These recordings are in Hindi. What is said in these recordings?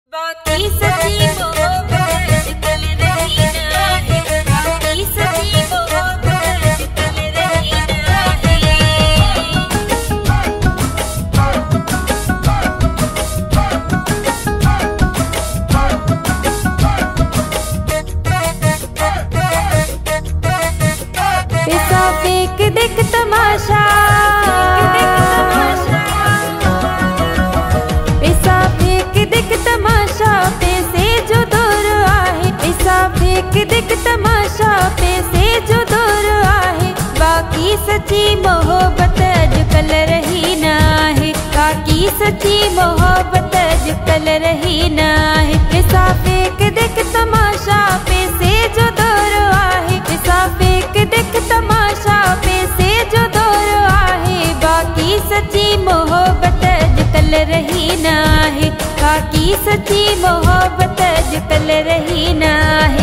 बाकी सच्ची मोहब्बत आजकल रही ना है, बाकी सच्ची मोहब्बत आजकल रही ना है। पैसा फेंक देख तमाशा, पैसे जो दूर आहे, पैसा फेंक देख तमाशा, पैसे जो दूर आहे। बाकी सच्ची मोहब्बत आजकल रही ना है, बाकी सच्ची मोहब्बत आजकल रही ना है। पैसा फेंक देख तमाशा, पैसे जो दूर आहे, पैसा फेंक देख तमाशा, पैसे जो दूर आहे। बाकी सच्ची मोहब्बत आजकल रही ना है, बाकी सच्ची मोहब्बत आजकल रही ना है।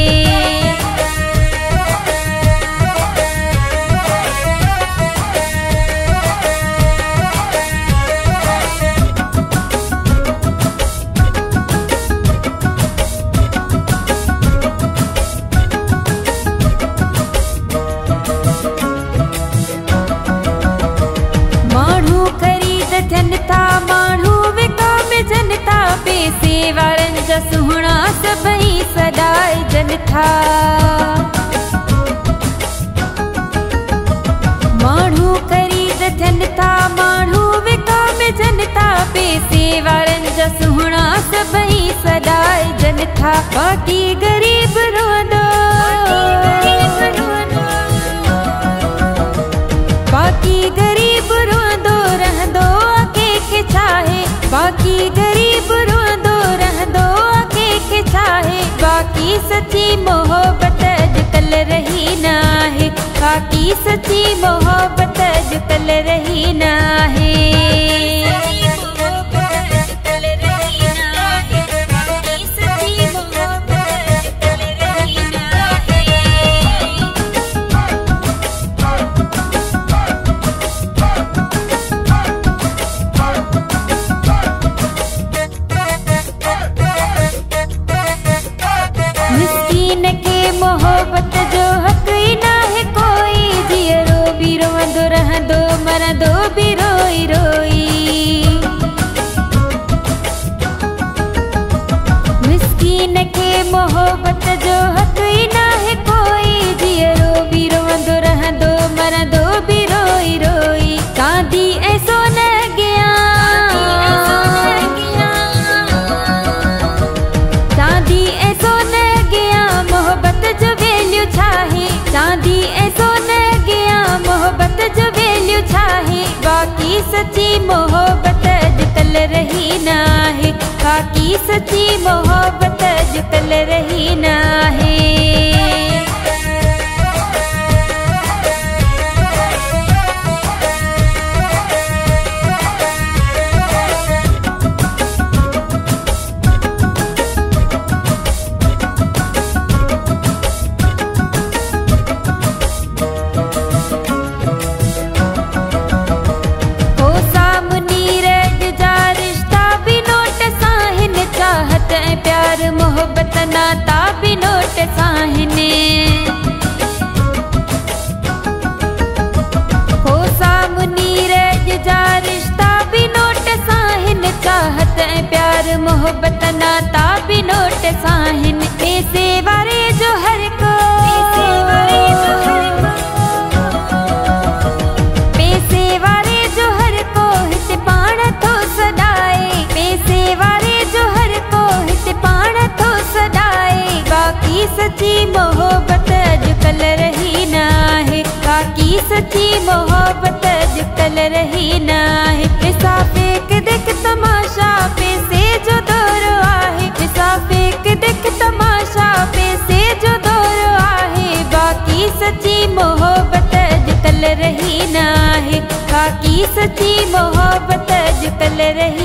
माण्हू खरीद थियनि था, माण्हू विकाम जनता, पैसे वारनि जा सुहिणा सभई सॾाइजनि था। माण्हू खरीद थियनि था, माण्हू विकाम जनता, पैसे वारनि जा सुहिणा सभई सॾाइजनि था। बाक़ी ग़रीब रोंदो, बाक़ी ग़रीब रोंदो रहंदो, कंहिंखे छाहे। बाक़ी ग़रीब रोंदो रहंदो, कंहिंखे छाहे। बाक़ी सच्ची मोहब्बत आजकल रही ना है, बाक़ी सच्ची मोहब्बत आजकल रही ना है। मिस्कीन के मोहब्बत जो हक़ ही ना है कोई, जियरो भी रोंदो रहंदो, मरंदो भी रोई रोई। मिस्कीन के मोहब्बत जो हक़ ही ना है कोई, जियरो भी रोंदो रहंदो, मरंदो भी रोई रोई। चांदी ऐं सोन अॻियां, चांदी ऐं सोन मोहब्बत जो वैल्यू छाहे। चांदी ऐं सोन अॻियां मोहब्बत जो वैल्यू छाहे। बाक़ी सच्ची मोहब्बत आजकल रही ना है, बाक़ी सच्ची मोहब्बत आजकल रही ना है। मोहब्बत नाता भी नोट साहिने, हो सामुनी रज जा रिश्ता भी नोट साहिन। चाहत ऐं प्यार मोहब्बत नाता भी नोट साहिन। पैसे वारे जो हर को, पैसे वारे जो हर को, पैसे वारे जो हर को हिते पाण थो सॾाए। पैसे वारे जो हर को हिते पाण थो सॾाए। बाक़ी सच्ची मोहब्बत आजकल रही ना है, बाक़ी सच्ची मोहब्बत आजकल रही ना है। पैसा फेंक देख तमाशा, पैसे जो दूर आहे, पैसा फेंक देख तमाशा, पैसे जो दूर आहे। बाक़ी सच्ची मोहब्बत आजकल रही ना है, बाक़ी सच्ची मोहब्बत आजकल रही